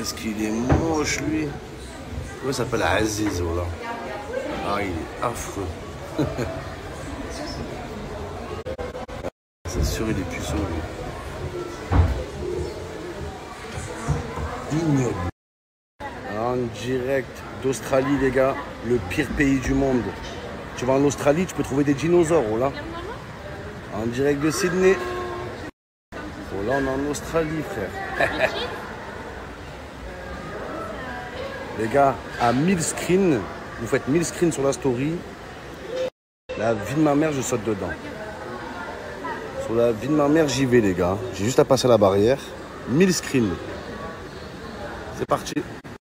Qu'est-ce qu'il est moche, lui. Comment il s'appelle Aziz, voilà. Ah, il est affreux. C'est sûr, il est puceau, lui. Ignoble. En direct d'Australie, les gars, le pire pays du monde. Tu vas en Australie, tu peux trouver des dinosaures, voilà. En direct de Sydney. Voilà, on est en Australie, frère. Les gars, à 1000 screens, vous faites 1000 screens sur la story. La vie de ma mère, je saute dedans. Sur la vie de ma mère, j'y vais, les gars. J'ai juste à passer la barrière. 1000 screens. C'est parti.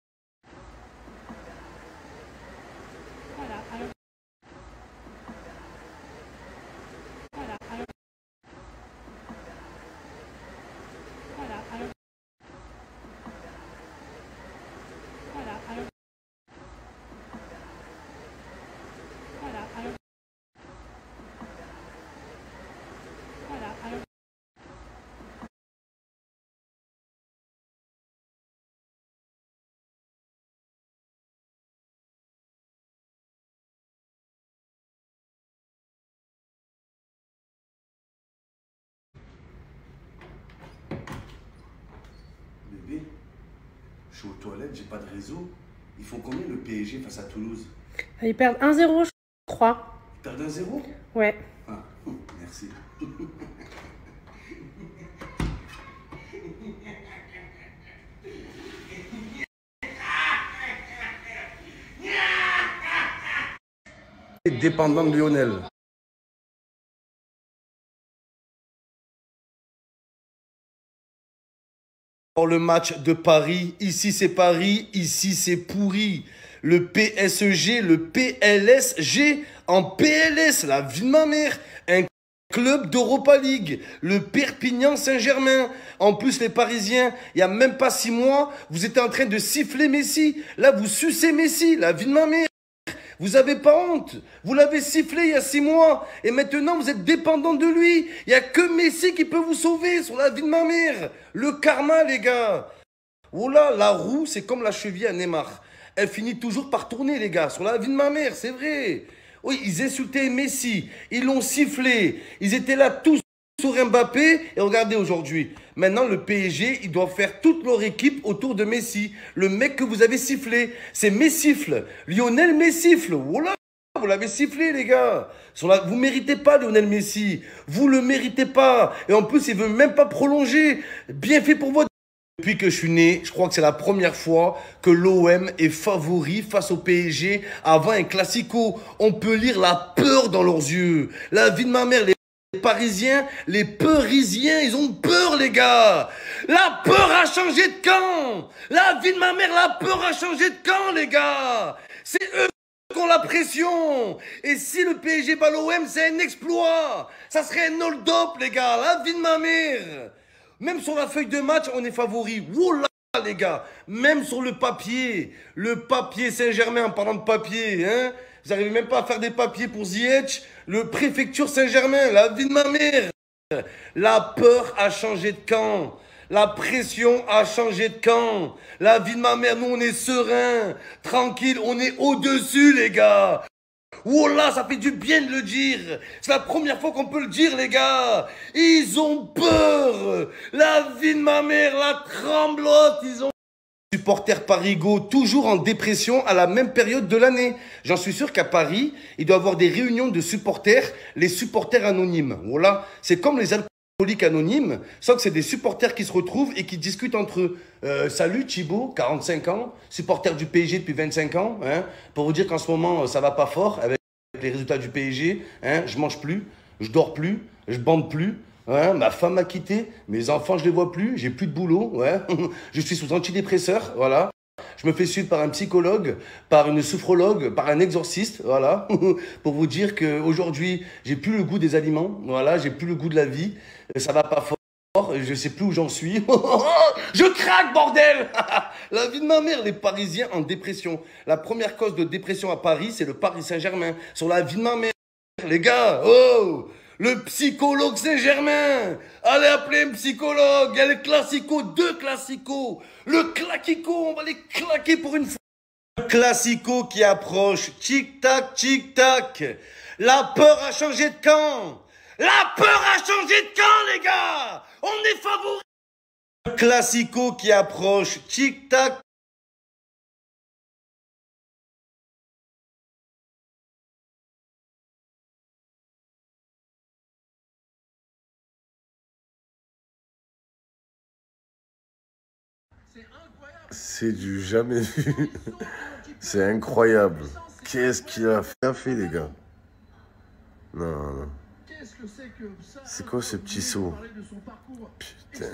Bébé, je suis aux toilettes, j'ai pas de réseau. Ils font combien le PSG face à Toulouse? Ils perdent 1-0, je crois. Ils perdent 1-0? Ouais. Ah, merci. Dépendant de Lionel. Pour le match de Paris, ici c'est Paris, ici c'est pourri. Le PSG, le PLSG en PLS, la vie de ma mère. Un club d'Europa League, le Perpignan Saint-Germain. En plus, les Parisiens, il n'y a même pas 6 mois, vous étiez en train de siffler Messi. Là, vous sucez Messi, la vie de ma mère. Vous avez pas honte. Vous l'avez sifflé il y a 6 mois. Et maintenant, vous êtes dépendant de lui. Il n'y a que Messi qui peut vous sauver sur la vie de ma mère. Le karma, les gars. Oh là, la roue, c'est comme la cheville à Neymar. Elle finit toujours par tourner, les gars. Sur la vie de ma mère, c'est vrai. Oui, ils insultaient Messi. Ils l'ont sifflé. Ils étaient là tous sur Mbappé. Et regardez aujourd'hui. Maintenant, le PSG, ils doivent faire toute leur équipe autour de Messi. Le mec que vous avez sifflé, c'est Messifle. Lionel Messifle. Voilà, vous l'avez sifflé, les gars. Vous ne méritez pas Lionel Messi. Vous le méritez pas. Et en plus, il ne veut même pas prolonger. Bien fait pour votre... Depuis que je suis né, je crois que c'est la première fois que l'OM est favori face au PSG avant un classico. On peut lire la peur dans leurs yeux. La vie de ma mère, les Parisiens, les Peurisiens, ils ont peur, les gars. La peur a changé de camp. La vie de ma mère, la peur a changé de camp, les gars. C'est eux qui ont la pression. Et si le PSG bat l'OM, c'est un exploit. Ça serait un hold-up, les gars. La vie de ma mère. Même sur la feuille de match, on est favori. Oula, les gars. Même sur le papier Saint-Germain, en parlant de papier, hein. Vous n'arrivez même pas à faire des papiers pour Ziyech. Le préfecture Saint-Germain, la vie de ma mère. La peur a changé de camp. La pression a changé de camp. La vie de ma mère, nous, on est serein, tranquille, on est au-dessus, les gars. Oh là, ça fait du bien de le dire. C'est la première fois qu'on peut le dire, les gars. Ils ont peur. La vie de ma mère, la tremblote, ils ont... Supporters parigots, toujours en dépression à la même période de l'année. J'en suis sûr qu'à Paris, il doit y avoir des réunions de supporters, les supporters anonymes. Voilà, c'est comme les alcooliques anonymes, sauf que c'est des supporters qui se retrouvent et qui discutent entre eux. Salut Thibaut, 45 ans, supporter du PSG depuis 25 ans. Hein, pour vous dire qu'en ce moment, ça va pas fort avec les résultats du PSG. Hein, je mange plus, je dors plus, je bande plus. Ouais, ma femme m'a quitté, mes enfants je les vois plus, j'ai plus de boulot, ouais. Je suis sous antidépresseur, voilà. Je me fais suivre par un psychologue, par une sophrologue, par un exorciste, voilà. Pour vous dire qu'aujourd'hui, j'ai plus le goût des aliments, voilà, j'ai plus le goût de la vie, ça va pas fort, je sais plus où j'en suis. Je craque, bordel. La vie de ma mère, les Parisiens en dépression. La première cause de dépression à Paris, c'est le Paris Saint-Germain. Sur la vie de ma mère, les gars, oh. Le psychologue Saint-Germain. Allez appeler un psychologue. Il y a le classico, 2 classicos. Le claquico, on va les claquer pour une fois. Le classico qui approche. Tic-tac, tic-tac. La peur a changé de camp. La peur a changé de camp, les gars. On est favoris. Le classico qui approche. Tic-tac. C'est du jamais vu. C'est incroyable. Qu'est-ce qu'il a fait, les gars? Non, non. C'est quoi ce petit saut? Putain.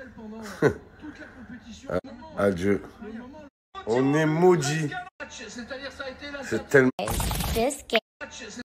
Adieu. On est maudits. C'est tellement...